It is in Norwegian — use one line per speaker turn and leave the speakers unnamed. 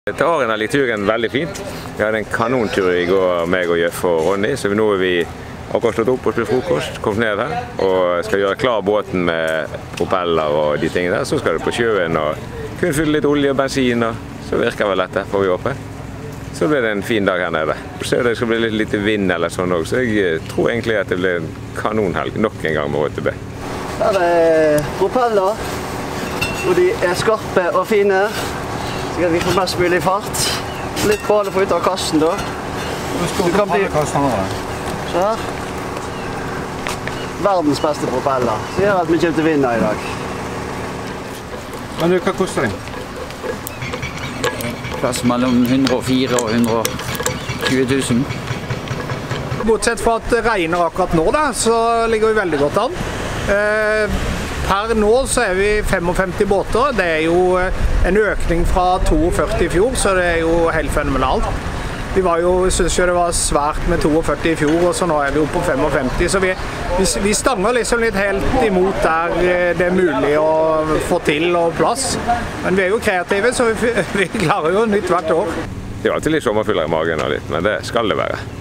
Til årene er turen veldig fint. Vi hadde en kanontur i går, meg og Jeff og Ronny, så nå er vi akkurat stått opp og spist frokost, kommet ned her, og skal gjøre klar båten med propeller og de tingene der. Så skal det på sjøen og kunne fylle litt olje og bensin, og så virker vel dette, får vi håpe. Så blir det en fin dag her nede. Så det skal bli litt vind eller sånn også, så jeg tror egentlig at det blir en kanonhelg nok en gang med ÅTB.
Her er propeller, og de er skarpe og fine. Så vi får mest mulig fart. Litt på alle for ut av kassen da.
Du kan bli kassen her.
Så her. Verdens beste propeller. Så gjør at vi kjøpte vinner i dag.
Men hva koster det?
Plass mellom 104 og 120 000.
Bortsett fra at det regner akkurat nå, så ligger vi veldig godt an. Per nå så er vi 55 båter. Det er jo en økning fra 42 i fjor, så det er jo helt fenomenalt. Vi synes jo det var svært med 42 i fjor, og så nå er vi oppe på 55. Så vi stanger liksom litt helt imot der det er mulig å få til og plass. Men vi er jo kreative, så vi klarer jo nytt hvert år.
Det er alltid litt sommerfyller i magen og litt, men det skal det være.